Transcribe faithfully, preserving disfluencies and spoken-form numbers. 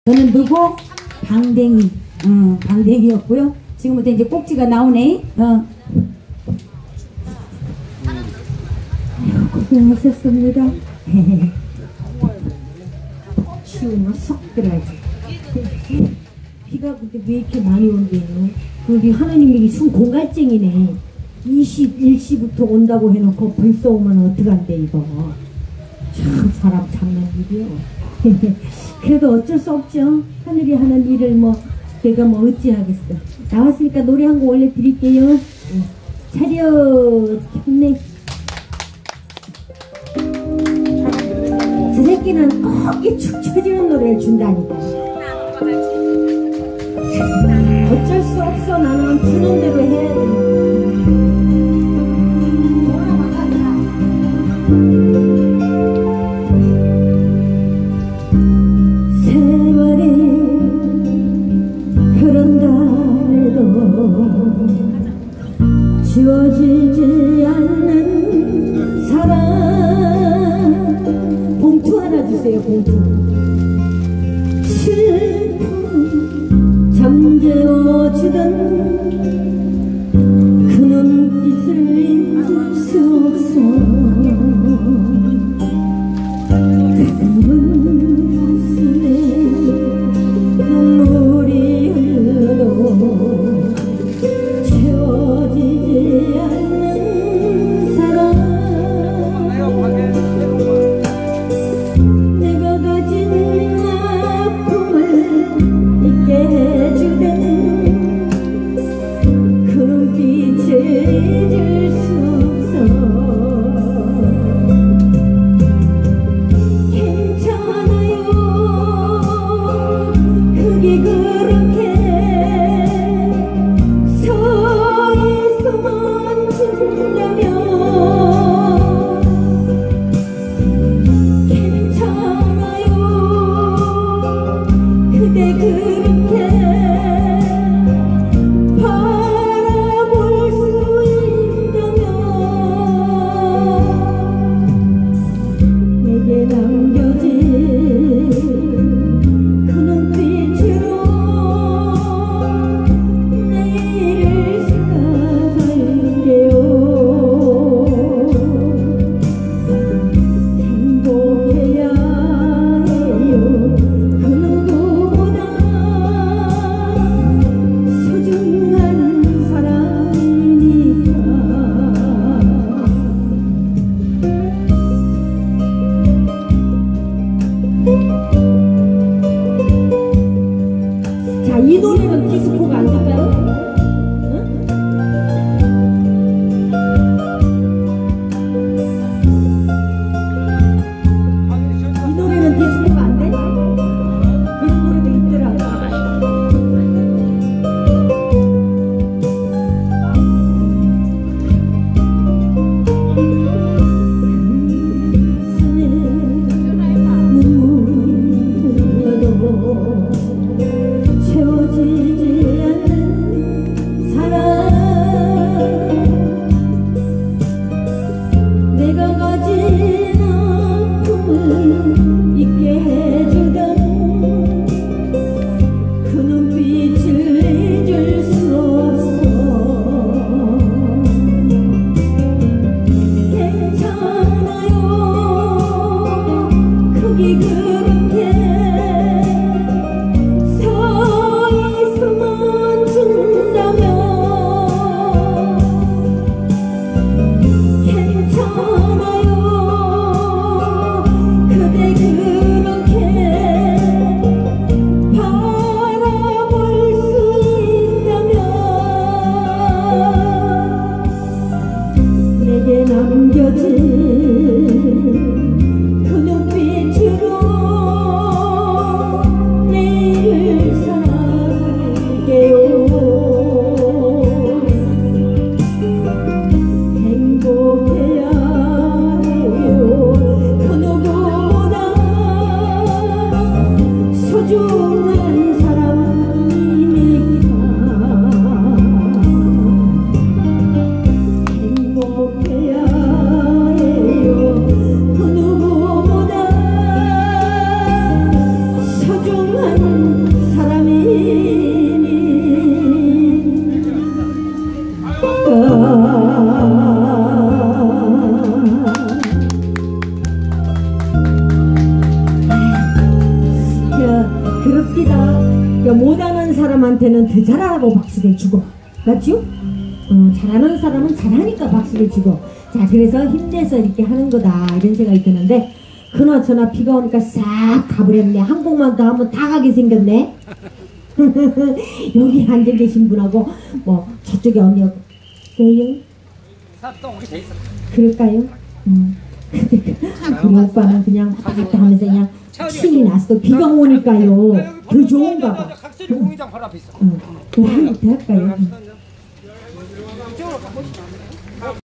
저는 누구? 방댕이. 어, 방댕이였고요. 지금부터 이제 꼭지가 나오네. 어. 고생하셨습니다. 치우면 쏙 들어야지. 비가 그때 왜 이렇게 많이 온대요? 그게 하나님이 순 공갈증이네. 이십일 시부터 온다고 해놓고 벌써 오면 어떡한데 이거. 참 사람 잡는 일이요. 그래도 어쩔 수 없죠. 하늘이 하는 일을 뭐 내가 뭐 어찌하겠어. 나왔으니까 노래 한 곡 올려드릴게요. 차렷 힘내. 저 새끼는 꼭 이 축 처지는 노래를 준다니까. 어쩔 수 없어. 나는 주는 대로 해야 돼. 지워지지 않는 사랑. 봉투 하나 주세요. 봉투. 슬픔 잠재워주던 그 눈빛을 잊을 수 없어. 그분 가슴에 눈물이 흘러도 채워지지 않는 사랑. 내가 가진 아픔을 잊게 해주던 그 눈빛을 잊을 수 없어. 괜찮아요. 그게 그렇게 괜찮아요. 그대 그렇게 바라볼 수 있다면 내게 남겨진 그 눈빛으로 내일을 살아갈게요. 자, 이 노래는 디스코가 안 될까요? 응? 이 노래는 디스코가 안 돼? 그런 노래도 있더라고. 채워지지 않는 그렇디다. 야, 못하는 사람한테는 더 잘하라고 박수를 주고, 맞죠? 어, 잘하는 사람은 잘하니까 박수를 주고. 자, 그래서 힘내서 이렇게 하는 거다 이런 생각이 드는데, 그나저나 비가 오니까 싹 가버렸네. 한 곡만 더 하면 다 가게 생겼네. 여기 앉아 계신 분하고 뭐 저쪽에 언니하고 왜요? 그럴까요? 음. 그 오빠는 그냥 왔다 하면서 그냥 신이 났어. 비가 오니까요. 더 좋은가 봐. 각설이 공회장 바로 앞에 있어. 어, 그 한국 더 할까요?